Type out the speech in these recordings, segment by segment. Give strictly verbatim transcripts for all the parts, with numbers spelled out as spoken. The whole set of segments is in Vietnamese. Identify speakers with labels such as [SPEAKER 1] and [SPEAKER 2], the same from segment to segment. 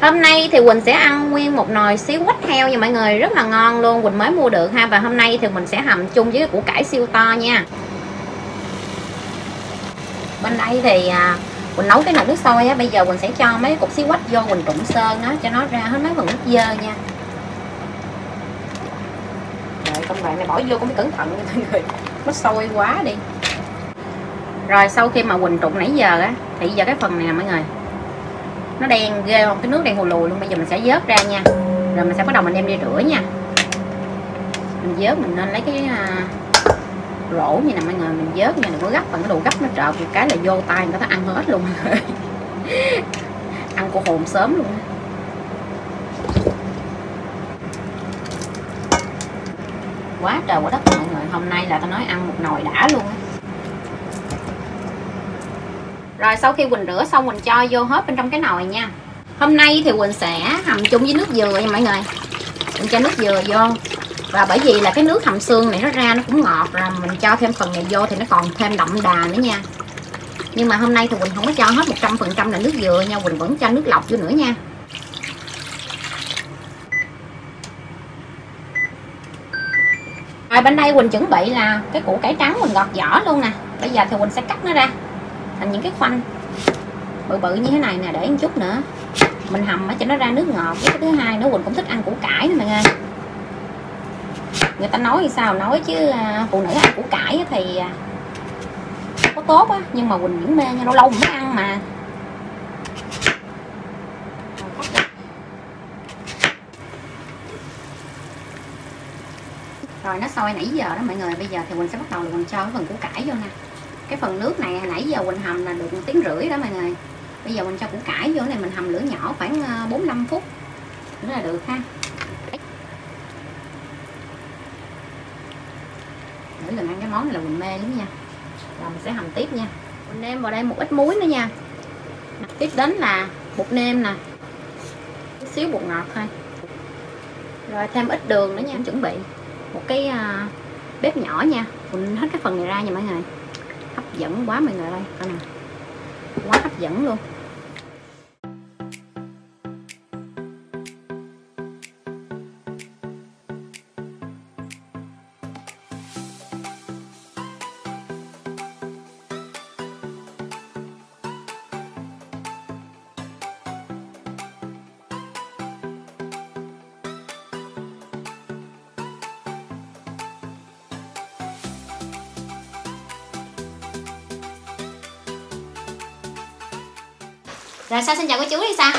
[SPEAKER 1] Hôm nay thì Quỳnh sẽ ăn nguyên một nồi xíu quách heo nha mọi người, rất là ngon luôn. Quỳnh mới mua được ha. Và hôm nay thì mình sẽ hầm chung với cái củ cải siêu to nha. Bên đây thì à, Quỳnh nấu cái nồi nước sôi á. Bây giờ Quỳnh sẽ cho mấy cục xíu quách vô, Quỳnh trụng sơn á cho nó ra hết mấy phần nước dơ nha. Rồi công đoạn này bỏ vô cũng phải cẩn thận nha mọi người, nó sôi quá đi. Rồi sau khi mà Quỳnh trụng nãy giờ á thì giờ cái phần này nè mọi người, nó đen ghê không, cái nước đen hù lùi luôn. Bây giờ mình sẽ vớt ra nha, rồi mình sẽ bắt đầu mình đem đi rửa nha. Mình vớt mình nên lấy cái uh, rổ như nè mọi người, mình vớt nha, đừng có gấp bằng cái đồ gấp nó trợn một cái là vô tay người ta ăn hết luôn mọi người. Ăn cô hồn sớm luôn. Quá trời quá đất mọi người, hôm nay là tao nói ăn một nồi đã luôn. Rồi sau khi Quỳnh rửa xong Quỳnh cho vô hết bên trong cái nồi nha. Hôm nay thì Quỳnh sẽ hầm chung với nước dừa nha mọi người. Quỳnh cho nước dừa vô. Và bởi vì là cái nước hầm xương này nó ra nó cũng ngọt, rồi mình cho thêm phần này vô thì nó còn thêm đậm đà nữa nha. Nhưng mà hôm nay thì Quỳnh không có cho hết một trăm phần trăm là nước dừa nha, Quỳnh vẫn cho nước lọc vô nữa nha. Rồi bên đây Quỳnh chuẩn bị là cái củ cải trắng Quỳnh gọt vỏ luôn nè. Bây giờ thì Quỳnh sẽ cắt nó ra thành những cái khoanh bự bự như thế này nè, để một chút nữa mình hầm cho nó ra nước ngọt. Với cái thứ hai nữa, Quỳnh cũng thích ăn củ cải nữa mọi người. Người ta nói như sao nói chứ phụ nữ ăn củ cải thì có tốt á, nhưng mà Quỳnh vẫn mê nha, lâu lâu mình mới ăn mà. Rồi nó sôi nãy giờ đó mọi người, bây giờ thì Quỳnh sẽ bắt đầu là Quỳnh cho cái phần củ cải vô nè. Cái phần nước này nãy giờ Quỳnh hầm là được một tiếng rưỡi đó mọi người. Bây giờ mình cho củ cải vô này, mình hầm lửa nhỏ khoảng bốn năm phút nữa là được ha. Mỗi lần ăn cái món này là Quỳnh mê lắm nha. Rồi mình sẽ hầm tiếp nha. Mình nêm vào đây một ít muối nữa nha. Tiếp đến là bột nêm nè, chút xíu bột ngọt thôi. Rồi thêm ít đường nữa nha. Chuẩn bị một cái uh, bếp nhỏ nha. Quỳnh hết cái phần này ra nha mọi người. Hấp dẫn quá mọi người ơi, coi nè, quá hấp dẫn luôn. Rồi sao, xin chào cô chú đi sao.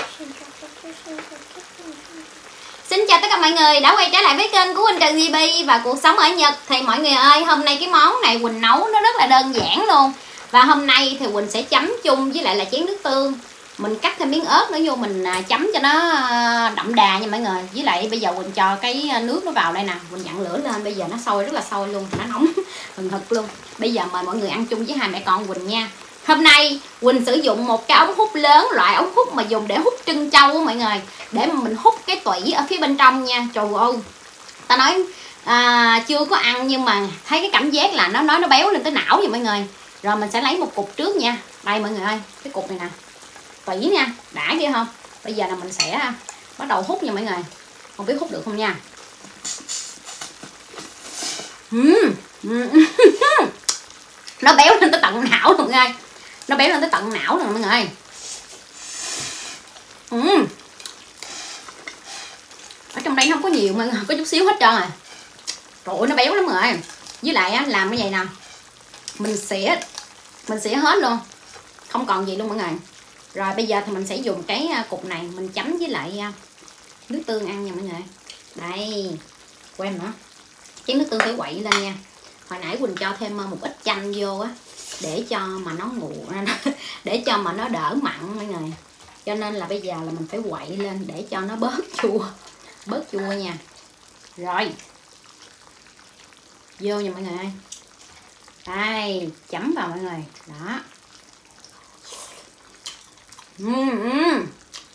[SPEAKER 1] Xin chào tất cả mọi người đã quay trở lại với kênh của Quỳnh Trần gi bê và cuộc sống ở Nhật. Thì mọi người ơi, hôm nay cái món này Quỳnh nấu nó rất là đơn giản luôn. Và hôm nay thì Quỳnh sẽ chấm chung với lại là chén nước tương. Mình cắt thêm miếng ớt nữa vô mình chấm cho nó đậm đà nha mọi người. Với lại bây giờ Quỳnh cho cái nước nó vào đây nè, Quỳnh dặn lửa lên, bây giờ nó sôi rất là sôi luôn, nó nóng hừng hực luôn. Bây giờ mời mọi người ăn chung với hai mẹ con Quỳnh nha. Hôm nay Quỳnh sử dụng một cái ống hút lớn, loại ống hút mà dùng để hút trân châu á mọi người, để mà mình hút cái tủy ở phía bên trong nha. Trời ơi, ta nói à, chưa có ăn nhưng mà thấy cái cảm giác là nó nói nó béo lên tới não vậy mọi người. Rồi mình sẽ lấy một cục trước nha. Đây mọi người ơi, cái cục này nè, tủy nha, đã kia không. Bây giờ là mình sẽ bắt đầu hút nha mọi người. Không biết hút được không nha. Nó béo lên tới tận não luôn ơi, nó béo lên tới tận não rồi mọi người ơi. uhm. Ở trong đây không có nhiều mọi người, có chút xíu hết trơn rồi. Trời ơi, nó béo lắm rồi. Với lại á, làm cái vậy nè, mình xỉa mình xỉa hết luôn, không còn gì luôn mọi người. Rồi bây giờ thì mình sẽ dùng cái cục này mình chấm với lại nước tương ăn nha mọi người. Đây, quên nữa, chén nước tương phải quậy lên nha. Hồi nãy Quỳnh cho thêm một ít chanh vô á, để cho mà nó nguội, để cho mà nó đỡ mặn mọi người. Cho nên là bây giờ là mình phải quậy lên để cho nó bớt chua, bớt chua nha. Rồi vô nha mọi người ơi. Đây, chấm vào mọi người. Đó. uhm.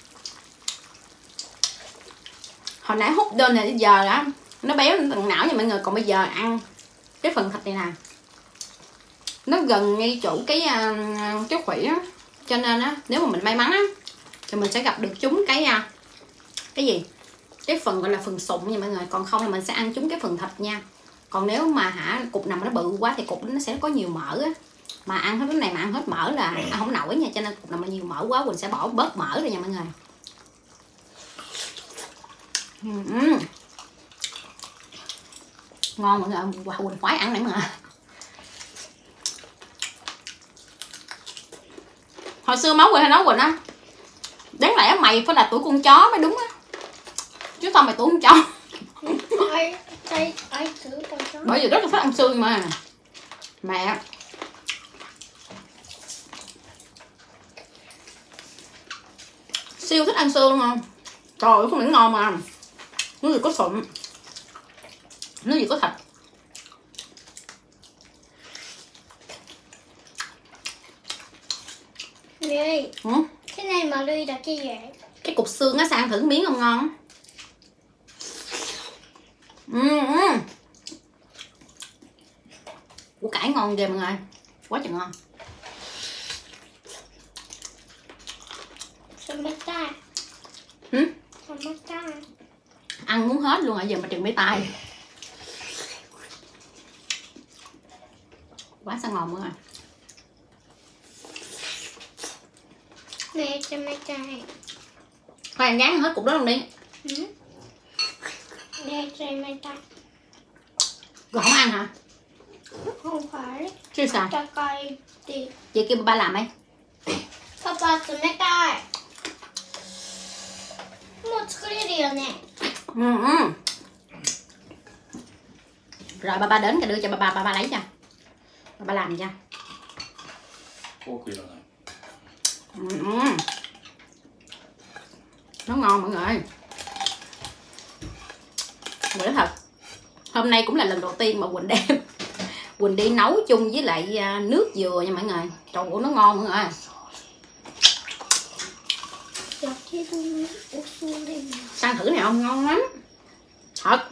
[SPEAKER 1] Hồi nãy hút đơn này, bây giờ đó nó béo lên tận não nha mọi người. Còn bây giờ ăn cái phần thịt này nè, nó gần ngay chỗ cái cái khuỷu á, cho nên á nếu mà mình may mắn á thì mình sẽ gặp được chúng cái cái gì, cái phần gọi là phần sụn nha mọi người, còn không là mình sẽ ăn chúng cái phần thịt nha. Còn nếu mà hả cục nào mà nó bự quá thì cục nó sẽ có nhiều mỡ á, mà ăn hết cái này mà ăn hết mỡ là ăn không nổi nha, cho nên cục nào mà nhiều mỡ quá Quỳnh sẽ bỏ bớt mỡ rồi nha mọi người. uhm. Ngon mọi người, wow, Quỳnh khoái ăn này mà. Hồi xưa máu Quỳnh hay nói Quỳnh á, đáng lẽ mày phải là tuổi con chó mới đúng á, chứ sao mày tuổi con chó.
[SPEAKER 2] ai ai ai thử con chó,
[SPEAKER 1] bởi vì rất là thích ăn xương mà mẹ. Siêu thích ăn xương không, trời ơi không những ngon mà nó gì có sụn, nó gì có thịt.
[SPEAKER 2] mẹ ơi,
[SPEAKER 1] ừ?
[SPEAKER 2] cái này mà đi là cái gì?
[SPEAKER 1] Cái cục xương á, sang thử miếng không ngon. ừ, ừ. Củ cải ngon ghê mọi người, quá trời ngon.
[SPEAKER 2] Sao mấy ta?
[SPEAKER 1] ừ?
[SPEAKER 2] Sao mấy ta?
[SPEAKER 1] Ăn muốn hết luôn, ở giờ mà trừng mấy tay. Quá sao ngon mọi người.
[SPEAKER 2] Mẹ cho mấy ta.
[SPEAKER 1] Thôi em gán hết cục đó luôn đi.
[SPEAKER 2] ừ? Mẹ cho mấy ta.
[SPEAKER 1] Rồi không ăn hả?
[SPEAKER 2] Không phải.
[SPEAKER 1] Chứ sao?
[SPEAKER 2] Ta coi đi.
[SPEAKER 1] Vậy kêu ba làm ấy.
[SPEAKER 2] Papa cho mấy ta. Một cái gì nè.
[SPEAKER 1] ừ, ừ. Rồi ba ba đến cái đưa cho ba ba, ba ba lấy cho. Ba ba làm cho. ừ, ừ. Nó ngon mọi người. Quỳnh nói thật, hôm nay cũng là lần đầu tiên mà Quỳnh đem Quỳnh đi nấu chung với lại nước dừa nha mọi người. Trời ơi nó ngon mọi người. Sang thử này không, ngon lắm thật.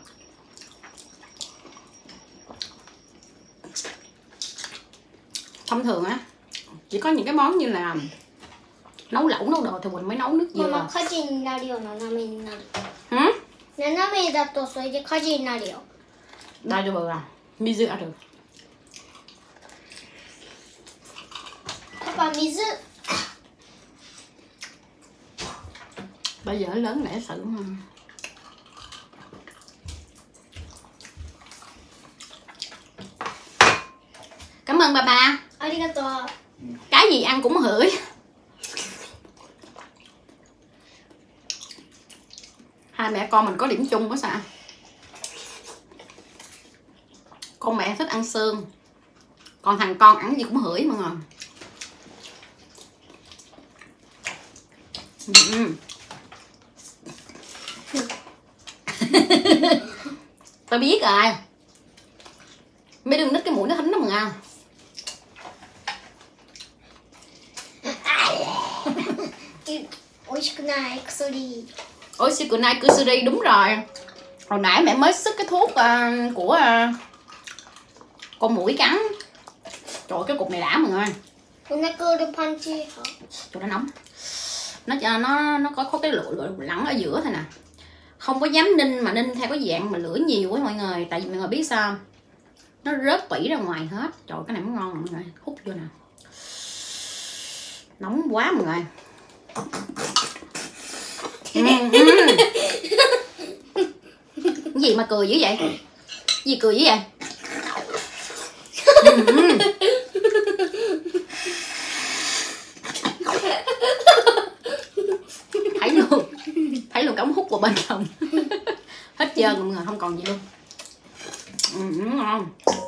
[SPEAKER 1] Thông thường á chỉ có những cái món như là nấu lẩu nấu đồ thì Quỳnh mới nấu nước dừa.
[SPEAKER 2] Mama, 火事になるよ、斜めになる。
[SPEAKER 1] うん
[SPEAKER 2] 斜めだとそれで火事になるよ。
[SPEAKER 1] 大丈夫か、水ある。
[SPEAKER 2] パパ、水。
[SPEAKER 1] Bây giờ lớn lẽ sự mà. Cảm ơn ba ba.
[SPEAKER 2] Arigato.
[SPEAKER 1] Cái gì ăn cũng hửi. Hai mẹ con mình có điểm chung quá sao. Con mẹ thích ăn xương, còn thằng con ăn gì cũng hửi mọi người. ừ. Tao biết rồi, mấy đừng nít cái mũi nó thính lắm mà.
[SPEAKER 2] 美味しくない薬。
[SPEAKER 1] Ôi xì của nai kusuri, đúng rồi. Hồi nãy mẹ mới sức cái thuốc uh, của uh, con muỗi cắn. Trời ơi, cái cục này đã mọi người. Trời nó nóng. Nó nó nó có có cái lửa lửa lẳng ở giữa thôi nè. Không có dám ninh mà ninh theo cái dạng mà lửa nhiều quá mọi người, tại vì mọi người biết sao, nó rớt tủy ra ngoài hết. Trời cái này mới ngon mọi người, hút vô nè. Nóng quá mọi người. ừ, ừ. Cái gì mà cười dữ vậy? Cái gì cười dữ vậy? ừ, ừ. Thấy luôn, thấy luôn cống hút vào bên trong. Hết trơn mọi người, không còn gì luôn. ừ, ừ, ngon.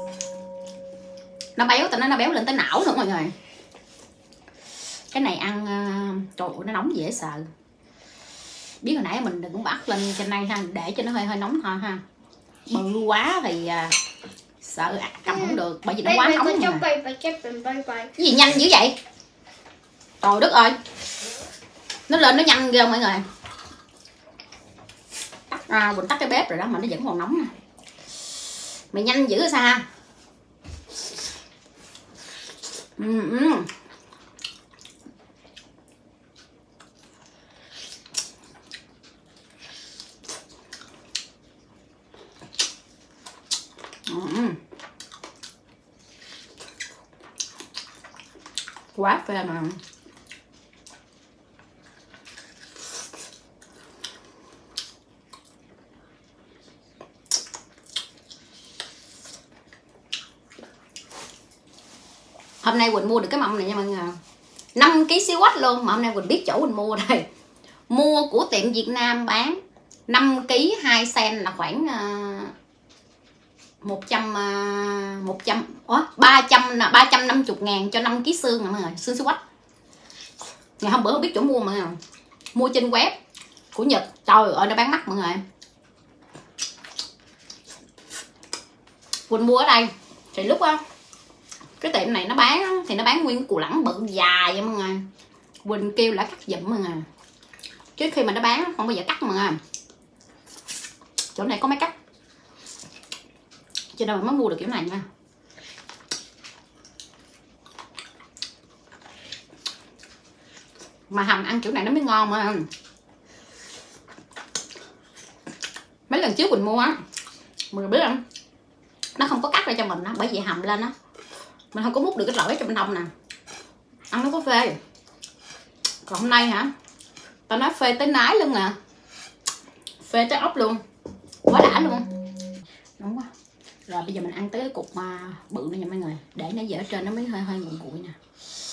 [SPEAKER 1] Nó béo, tao nói nó béo lên tới não nữa mọi người. Cái này ăn uh, trời ơi nó nóng dễ sợ. Biết hồi nãy mình đừng cũng bắt lên trên đây ha, để cho nó hơi hơi nóng thôi ha. Bự quá thì uh, sợ cầm không được, bởi vì nó quá nóng rồi. Cái gì nhanh dữ vậy? Trời đất ơi, nó lên nó nhanh ghê mọi người. À, Quỳnh tắt cái bếp rồi đó mà nó vẫn còn nóng nè. Mày nhanh dữ sao? ừ, ừ. Quá phê mà. Hôm nay Quỳnh mua được cái mâm này nha mọi người, năm ký xíu quách luôn. Mà hôm nay Quỳnh biết chỗ Quỳnh mua đây. Mua của tiệm Việt Nam bán năm ký hai sen là khoảng uh, một trăm uh, một trăm uh, ba trăm ba trăm năm mươi ngàn cho năm ký xương nè mọi người, xương xíu quách. Ngày hôm bữa không biết chỗ mua mọi người, mua trên web của Nhật. Trời ơi nó bán mắc mọi người. Quỳnh mua ở đây thì lúc á cái tiệm này nó bán thì nó bán nguyên củ lẳng bự dài vậy mọi người. Quỳnh kêu là cắt giùm mọi người, chứ khi mà nó bán không bao giờ cắt mọi người. Chỗ này có máy cắt cho nên mới mua được kiểu này nha. Mà hầm ăn kiểu này nó mới ngon mà. Mấy lần trước Quỳnh mua á, mọi người biết không, nó không có cắt ra cho mình á, bởi vì hầm lên á mình không có múc được cái lõi trong bên trong nè, ăn nó có phê. Còn hôm nay hả, tao nói phê tới nái luôn nè, phê tới ốc luôn, quá đã luôn. Nóng quá. Rồi bây giờ mình ăn tới cái cục mà bự này nha mọi người, để nó dở trên nó mới hơi hơi nguội nguội nè.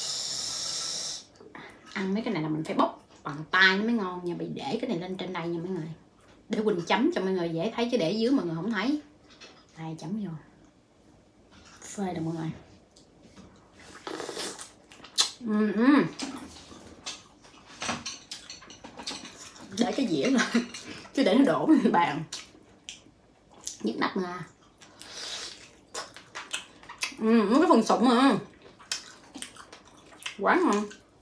[SPEAKER 1] Ăn mấy cái này là mình phải bóc bằng tay nó mới ngon nha. Bị để cái này lên trên đây nha mọi người, để Quỳnh chấm cho mọi người dễ thấy, chứ để dưới mọi người không thấy. Đây chấm vô, phê rồi mọi người. Ừ, ừ. Để cái dĩa rồi chứ để nó đổ lên bàn nhức nách nha. Ừ, cái phần sụn mà quá ngon.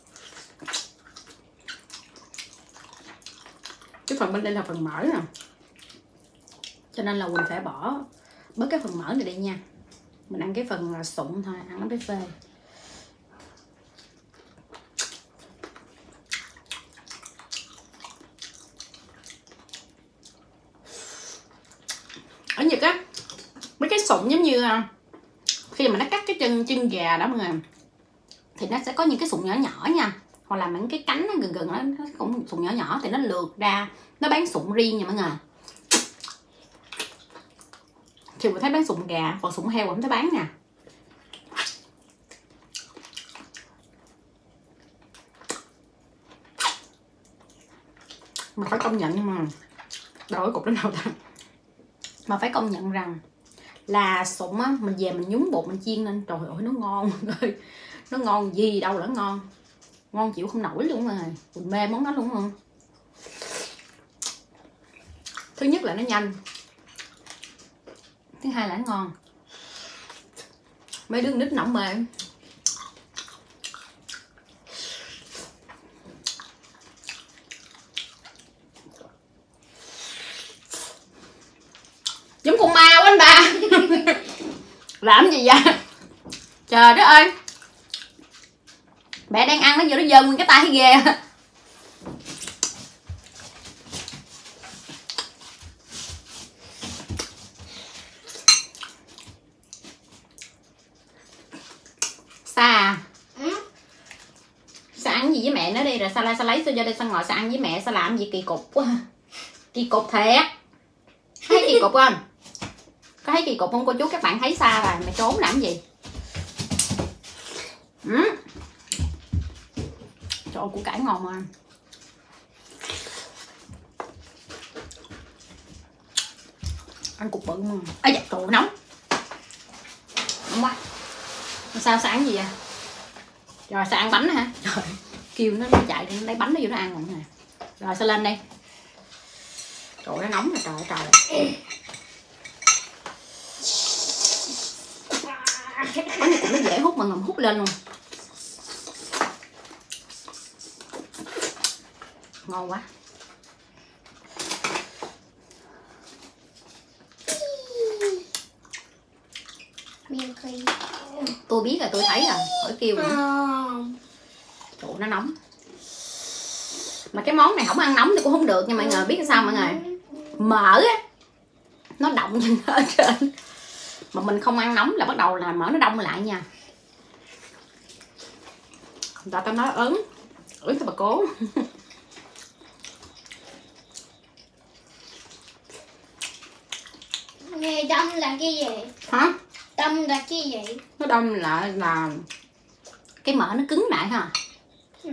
[SPEAKER 1] Cái phần bên đây là phần mỡ nè, cho nên là Quỳnh phải bỏ bớt cái phần mỡ này đi nha. Mình ăn cái phần sụn thôi, ăn nó mới phê. Ở Nhật á, mấy cái sụn giống như khi mà nó cắt cái chân chân gà đó mọi người, thì nó sẽ có những cái sụn nhỏ nhỏ nha, hoặc là những cái cánh nó gần gần đó, nó cũng sụn nhỏ nhỏ thì nó lược ra, nó bán sụn riêng nha mọi người. Thì mình thấy bán sụn gà, còn sụn heo mình không thấy bán nè. Mà phải công nhận, nhưng mà đâu cái cục đến đâu ta. Mà phải công nhận rằng là sụn á, mình về mình nhúng bột mình chiên lên, trời ơi nó ngon ơi, nó ngon gì đâu là ngon, ngon chịu không nổi luôn mà. Mình mê món đó luôn không. Thứ nhất là nó nhanh, thứ hai là nó ngon. Mấy đứa nít nóng mê. Giống con ma quá anh bà. Làm gì vậy trời đất ơi, mẹ đang ăn nó vô nó dơ nguyên cái tay ghê. Sa Sa ăn gì với mẹ nó đi, rồi sao lại sao lấy sao vô đây sao ngồi sao ăn với mẹ, sao làm gì kỳ cục quá. Kỳ cục thiệt, thấy kỳ cục không? Có thấy kỳ cục không cô chú? Các bạn thấy Sa rồi, mày trốn làm gì? Ừ. Trời ơi, củ cải ngon mà. Ăn cục bự mà. Ây da, trời nóng. Nóng quá. Sao sáng gì vậy? Rồi sao ăn bánh hả? Trời, kêu nó chạy đi lấy bánh nó vô nó ăn rồi nè. Rồi sao lên đây? Trời nó nóng rồi trời ơi trời. Bánh này cũng nó dễ hút mà ngầm hút lên luôn. Ngon quá. Tôi biết rồi, tôi thấy rồi, khỏi kêu nữa. Trời nó nóng. Mà cái món này không ăn nóng thì cũng không được nha mọi người. Biết sao mọi người? Mỡ á, nó động trên ở trên. Mà mình không ăn nóng là bắt đầu là mỡ nó đông lại nha. Người ta tao nói ớn, ớn cho bà cố.
[SPEAKER 2] Nghe đâm là cái gì?
[SPEAKER 1] Hả?
[SPEAKER 2] Đâm là cái gì?
[SPEAKER 1] Nó đông lại là cái mỡ nó cứng lại ha.
[SPEAKER 2] Ừ.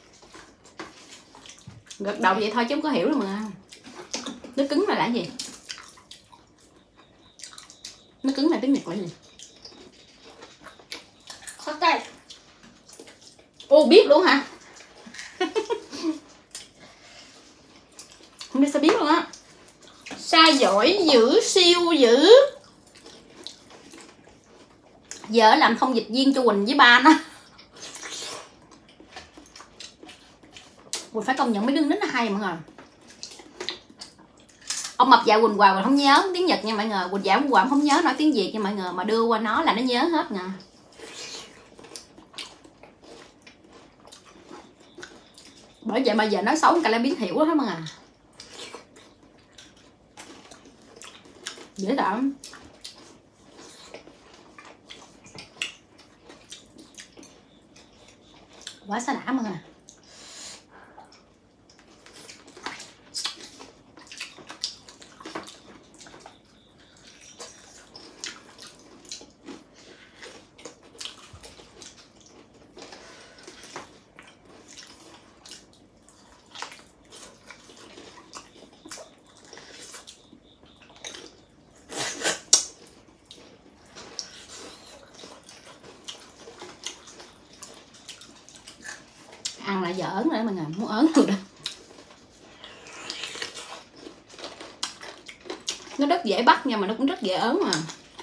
[SPEAKER 1] Gật đầu vậy thôi chứ không có hiểu đâu mà. Nó cứng lại là cái gì? Nó cứng lại tiếng Nhật là cái gì?
[SPEAKER 2] Khó tay.
[SPEAKER 1] Ô biết luôn hả? Không biết sao biết luôn á. Sao giỏi dữ, siêu dữ. Giờ làm thông dịch viên cho Quỳnh với ba nó. Quỳnh phải công nhận mấy đứa nít nó hay mọi người. Ông mập dạy Quỳnh hoài Quỳnh không nhớ tiếng Nhật nha mọi người. Quỳnh dạy hoài không nhớ nói tiếng Việt nha mọi người. Mà đưa qua nó là nó nhớ hết nè. Bởi vậy mà giờ nói xấu cả lại biến hiểu hết mọi người. Dễ đảm. Quá xa đã mọi người. Ăn lại giờ ớn rồi đó mọi người, muốn ớn rồi đó. Nó rất dễ bắt nha mà nó cũng rất dễ ớn mà.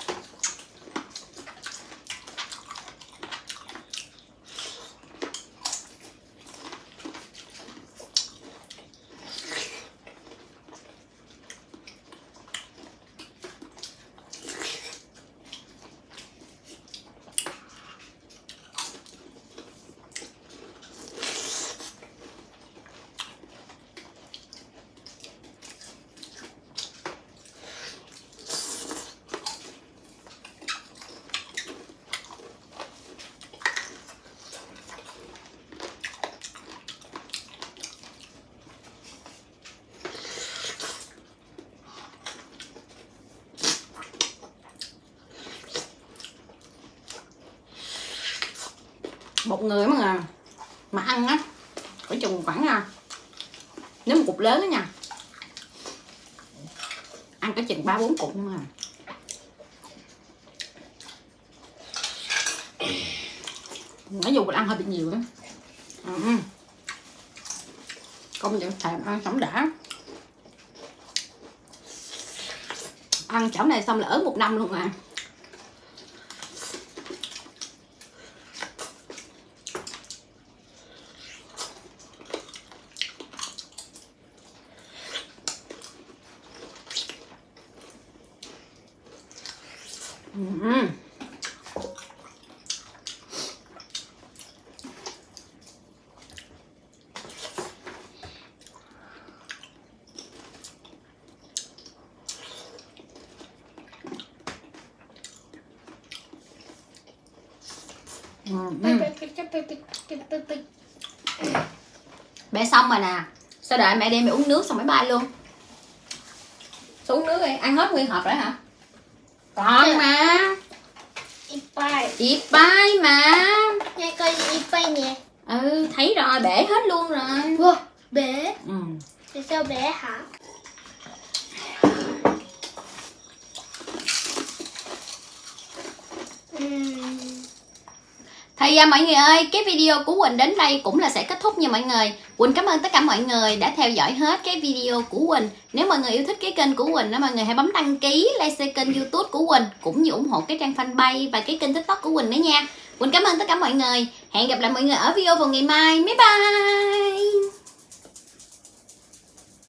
[SPEAKER 1] Một người mà à, mà ăn á phải chừng khoảng à, nếu một cục lớn á nha, ăn cái chừng ba bốn cục nhưng mà nói dù mình ăn hơi bị nhiều đó. Ừ. Công nhận thèm ăn sống đã. Ăn chảo này xong là ớn một năm luôn à. Ừ. Ừ. Bé xong rồi nè. Sao đợi mẹ đem mẹ uống nước xong mới bay luôn. Sao uống nước đi, ăn hết nguyên hộp rồi hả? Còn mà
[SPEAKER 2] Ipai.
[SPEAKER 1] Ipai mà.
[SPEAKER 2] Nghe coi Ipai nè.
[SPEAKER 1] Ừ, thấy rồi, bể hết luôn rồi.
[SPEAKER 2] Wow, bể.
[SPEAKER 1] Ừ.
[SPEAKER 2] Tại sao bể hả? Uhm.
[SPEAKER 1] Thì à, mọi người ơi, cái video của Quỳnh đến đây cũng là sẽ kết thúc nha mọi người. Quỳnh cảm ơn tất cả mọi người đã theo dõi hết cái video của Quỳnh. Nếu mọi người yêu thích cái kênh của Quỳnh đó, mọi người hãy bấm đăng ký, like, share kênh YouTube của Quỳnh, cũng như ủng hộ cái trang fanpage và cái kênh TikTok của Quỳnh nữa nha. Quỳnh cảm ơn tất cả mọi người. Hẹn gặp lại mọi người ở video vào ngày mai. Bye bye.